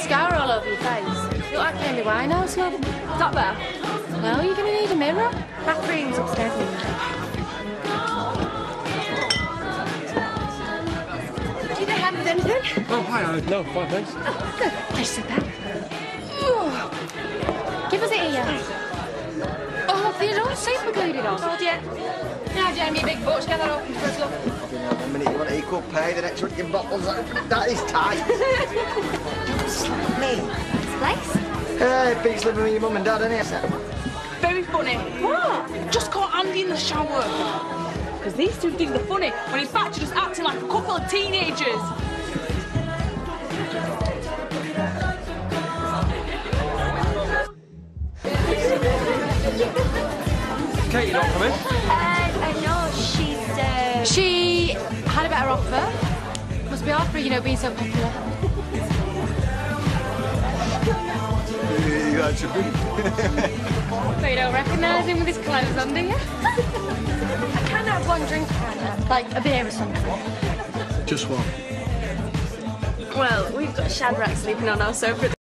mascara all over your face. You look like Amy Winehouse, love. Is that better? Well, you're going to need a mirror. Bathroom's upstairs. Do you need help with anything? Oh, hi, no, fine, thanks. Oh, good. Please sit down. Give us it here. Oh, you don't super glued it on. Told you. Now, Jamie, big butch, get that open for us, love. The minute you want equal pay, the next one your bottles. That is tight. Don't slap me. Place? Hey, Pete's living with your mum and dad, isn't he? Very funny. What? Just caught Andy in the shower. Because these two think they're funny, when in fact you're just acting like a couple of teenagers. Kate, you're not coming? No, She had a better offer. Must be hard for her, you know, being so popular. You got to be. But you don't recognise him with his clothes on, do you? I can't have one drink, like a beer or something. Just one. Well, we've got Shadrach sleeping on our sofa.